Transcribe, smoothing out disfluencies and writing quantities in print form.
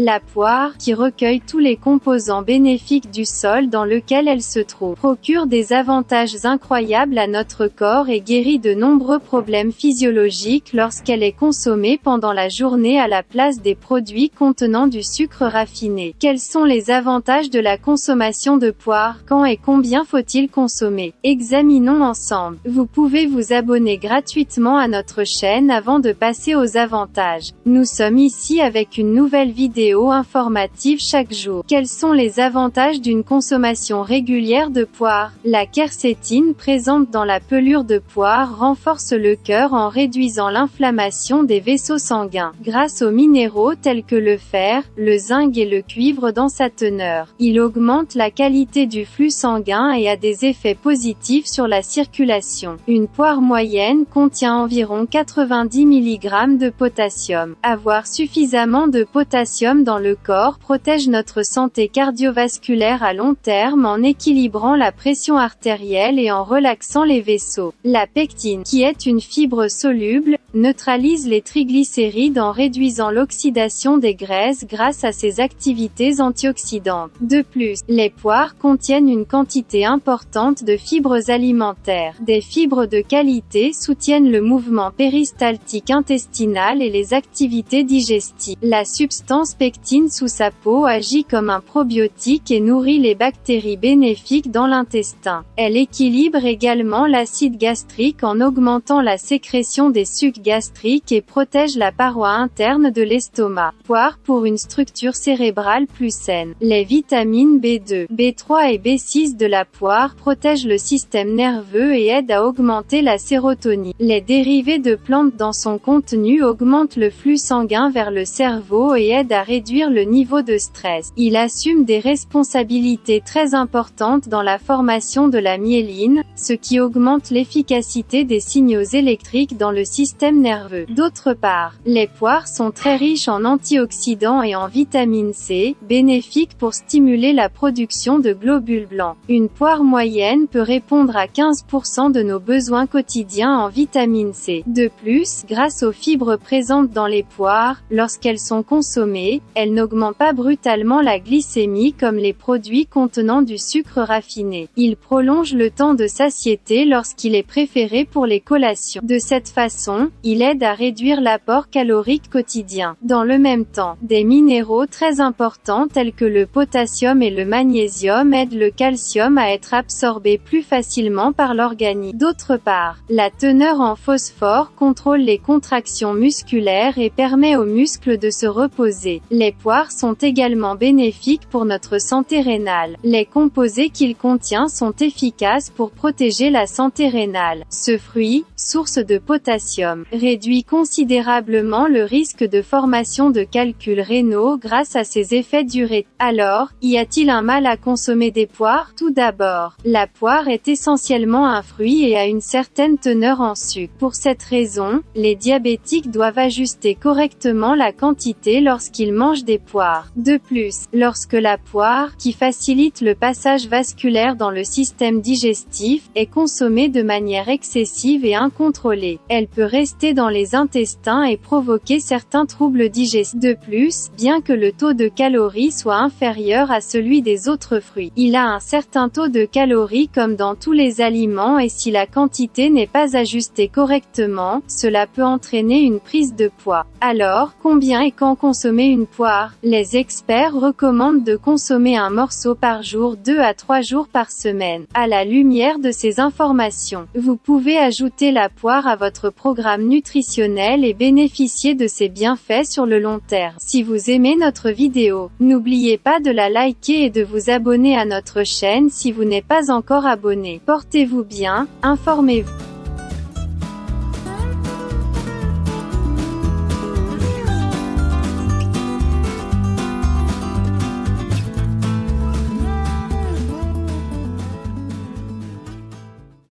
La poire, qui recueille tous les composants bénéfiques du sol dans lequel elle se trouve, procure des avantages incroyables à notre corps et guérit de nombreux problèmes physiologiques lorsqu'elle est consommée pendant la journée à la place des produits contenant du sucre raffiné. Quels sont les avantages de la consommation de poire? Quand et combien faut-il consommer? Examinons ensemble. Vous pouvez vous abonner gratuitement à notre chaîne avant de passer aux avantages. Nous sommes ici avec une nouvelle vidéo informative chaque jour. Quels sont les avantages d'une consommation régulière de poire? La quercétine présente dans la pelure de poire renforce le cœur en réduisant l'inflammation des vaisseaux sanguins. Grâce aux minéraux tels que le fer, le zinc et le cuivre dans sa teneur, il augmente la qualité du flux sanguin et a des effets positifs sur la circulation. Une poire moyenne contient environ 90 mg de potassium. Avoir suffisamment de potassium dans le corps protège notre santé cardiovasculaire à long terme en équilibrant la pression artérielle et en relaxant les vaisseaux. La pectine, qui est une fibre soluble, neutralise les triglycérides en réduisant l'oxydation des graisses grâce à ses activités antioxydantes. De plus, les poires contiennent une quantité importante de fibres alimentaires. Des fibres de qualité soutiennent le mouvement péristaltique intestinal et les activités digestives. La substance pectine sous sa peau agit comme un probiotique et nourrit les bactéries bénéfiques dans l'intestin. Elle équilibre également l'acide gastrique en augmentant la sécrétion des sucs gastriques et protège la paroi interne de l'estomac. Poire pour une structure cérébrale plus saine. Les vitamines B2, B3 et B6 de la poire protègent le système nerveux et aident à augmenter la sérotonine. Les dérivés de plantes dans son contenu augmentent le flux sanguin vers le cerveau et aident à réduire le niveau de stress. Il assume des responsabilités très importantes dans la formation de la myéline, ce qui augmente l'efficacité des signaux électriques dans le système nerveux. D'autre part, les poires sont très riches en antioxydants et en vitamine C, bénéfiques pour stimuler la production de globules blancs. Une poire moyenne peut répondre à 15% de nos besoins quotidiens en vitamine C. De plus, grâce aux fibres présentes dans les poires, lorsqu'elles sont consommées, elles n'augmentent pas brutalement la glycémie comme les produits contenant du sucre raffiné. Ils prolongent le temps de satiété lorsqu'il est préféré pour les collations. De cette façon, il aide à réduire l'apport calorique quotidien. Dans le même temps, des minéraux très importants tels que le potassium et le magnésium aident le calcium à être absorbé plus facilement par l'organisme. D'autre part, la teneur en phosphore contrôle les contractions musculaires et permet aux muscles de se reposer. Les poires sont également bénéfiques pour notre santé rénale. Les composés qu'il contient sont efficaces pour protéger la santé rénale. Ce fruit, source de potassium, réduit considérablement le risque de formation de calculs rénaux grâce à ses effets diurétiques. Alors, y a-t-il un mal à consommer des poires? Tout d'abord, la poire est essentiellement un fruit et a une certaine teneur en sucre. Pour cette raison, les diabétiques doivent ajuster correctement la quantité lorsqu'ils mangent des poires. De plus, lorsque la poire, qui facilite le passage vasculaire dans le système digestif, est consommée de manière excessive et incontrôlée, elle peut rester dans les intestins et provoquer certains troubles digestifs. De plus, bien que le taux de calories soit inférieur à celui des autres fruits, il a un certain taux de calories comme dans tous les aliments et si la quantité n'est pas ajustée correctement, cela peut entraîner une prise de poids. Alors, combien et quand consommer une poire? Les experts recommandent de consommer un morceau par jour 2 à 3 jours par semaine. À la lumière de ces informations, vous pouvez ajouter la poire à votre programme nutritionnel et bénéficier de ses bienfaits sur le long terme. Si vous aimez notre vidéo, n'oubliez pas de la liker et de vous abonner à notre chaîne si vous n'êtes pas encore abonné. Portez-vous bien, informez-vous.